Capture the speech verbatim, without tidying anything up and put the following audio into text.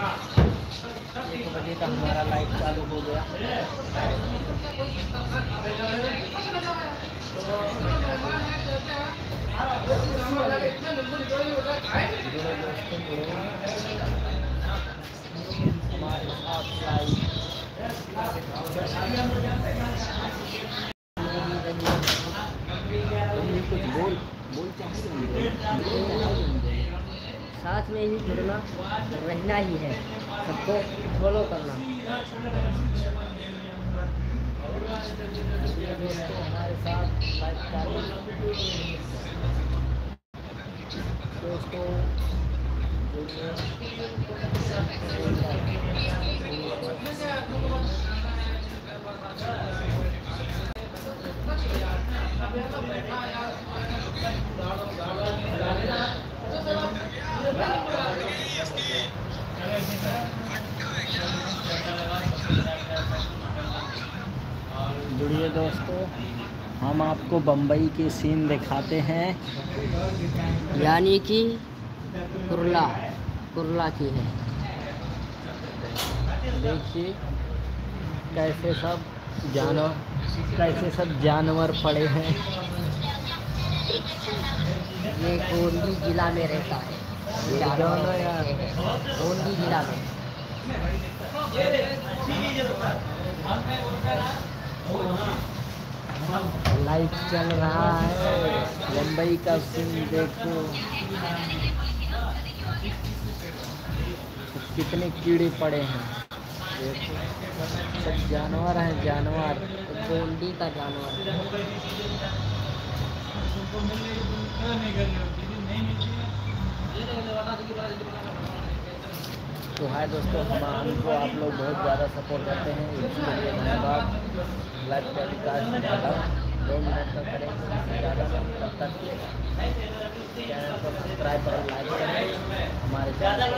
एक बजे का हमारा लाइव चालू हो गया। हमारे साथ लाइव कुछ बोल बोल साथ में ही जुड़ना रहना ही है, सबको फॉलो करना। दोस्तों हमारे साथ लाइव चालू दोस्तों जुड़िए दोस्तों, हम आपको बम्बई के सीन दिखाते हैं, यानी कि कुर्ला कुर्ला की है। देखिए कैसे सब जानवर कैसे सब जानवर पड़े हैं। ये गोंडी जिला में रहता है, जानवर यार गोंडी जिला में। लाइव चल रहा है मुंबई का सीन देखो, कितने कीड़े पड़े हैं। देखो सब जानवर हैं, जानवर गोंडी का जानवर। तो हाय दोस्तों, हम हमको आप लोग बहुत ज़्यादा सपोर्ट करते हैं, इसके लिए धन्यवाद। लाइव टेलीकास्ट दो मिनट तक करेंगे, इससे ज़्यादा तब तक चैनल को सब्सक्राइब करें, लाइक करें हमारे चैनल